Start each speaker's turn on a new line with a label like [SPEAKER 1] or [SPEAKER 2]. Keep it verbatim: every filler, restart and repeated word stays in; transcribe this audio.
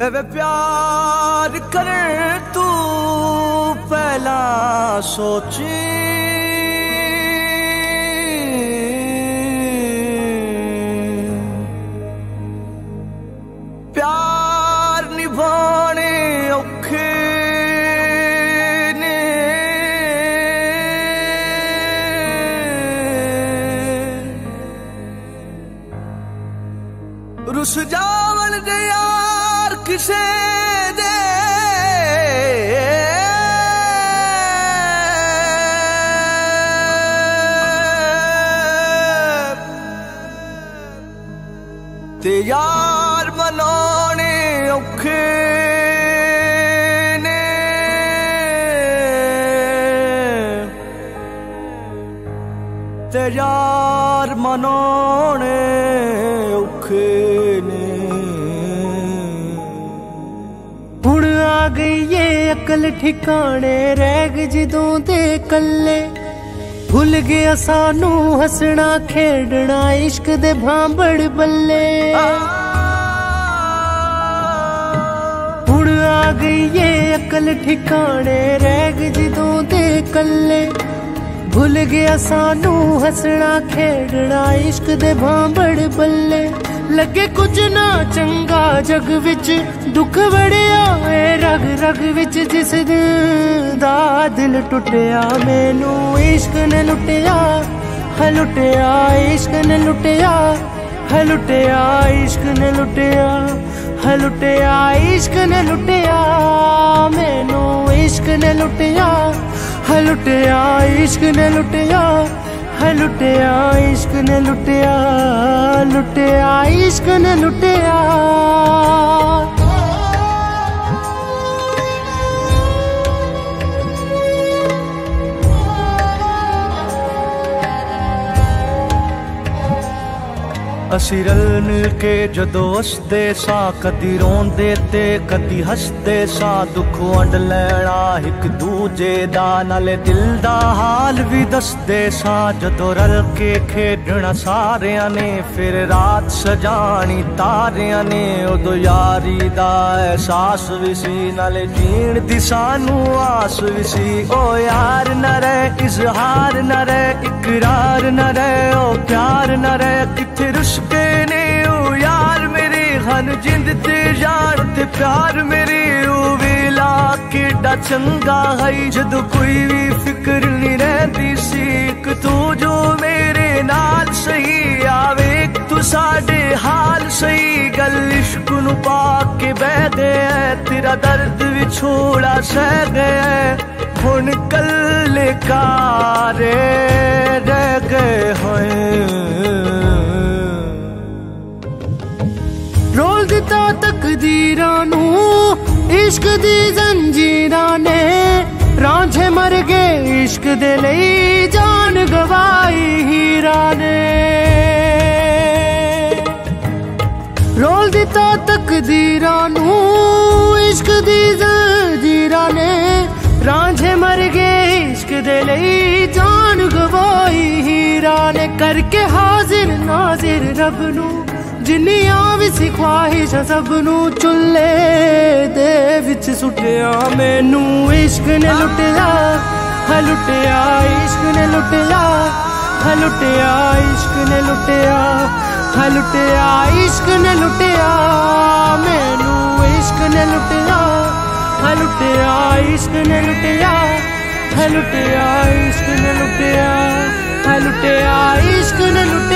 [SPEAKER 1] वे प्यार करे तू पहला सोची, प्यार निभाने औखे ने, रुस जावन दे यार किसे दे, ते यार मनाने औखे ने, ते यार मनाने औखे ने।
[SPEAKER 2] हुण आ गई ये अकल ठिकाने, रह गए जदों दे कल्ले, भुल गया सानू हसना खेडना इश्क दे भांबड़ बल्ले। हुण आ गई ये अकल ठिकाने, रह गए जदों दे कल्ले, भुल गया सानू हसना खेडना इश्क दे भांबड़ बल्ले। लगे कुछ ना चंगा जग विच, दुख बड़िया है रग रग विच, जिस दिन दा दिल टुटिया मैनू इश्क ने लुटिया, है लुटिया इश्क ने लुटिया, है लुटिया इश्क ने लुटिया, है लुटिया इश्क ने लुटिया मैनू इश्क ने लुटिया, है लुटिया इश्क ने लुटिया, है लुटिया इश्क ने लुटिया, लुटिया इश्क ने लुटिया।
[SPEAKER 1] असी रल मिल के जदों हसदे सा, कदी रोंदे ते कदी हसदे सा, दुख वंड लैना एक दूजे दा, नाले दिल दा हाल भी दसदे सा। जदों रल के खेडना सारियां ने, फिर रात सजानी तारियां ने, उदों यारी दा एहसास भी सी, नाले जीण दी सानू आस भी सी। ओ यार न रहे इजहार न रहे, इकरार न रहे, ओ प्यार न रहे, किथे रुस के ने ओ यार मेरे, हन जिंद ते यार ते प्यार मेरे, ओ वेला केड़ा चंगा है, जदों कोई भी फिक्र नहीं रहती सी, एक तू जो मेरे नाल सही आवे, तू साडे हाल सही। गल इश्क नू पा के बह गया, तेरा दर्द विछोड़ा सह गया, हुण कल्ले कारे रह गए होए।
[SPEAKER 2] रोल दिता तकदीरां नू इश्क दी जंजीरां ने, रांझे मर गए इश्क दे लई, जान गवाई हीरा ने। रोल दिता तकदीरां नू इश्क दी जंजीरां ने, रांझे मर गए इश्क दे लई, जान गवाई हीरा ने। करके हाजिर नाजिर रब नू, जिन्नियां भी सी ख्वाहिश सब नू, चुल्ले दे विच सुटिया मैनू इश्क ने लुटिया, है लुटिया इश्क ने लुटिया, है लुटिया इश्क ने लुटिया, है लुटिया इश्क ने लुटिया मैनू इश्क ने लुटिया, है लुटिया इश्क ने लुटिया, है लुटिया इश्क ने लुटिया, है लुटिया इश्क ने लुटिया।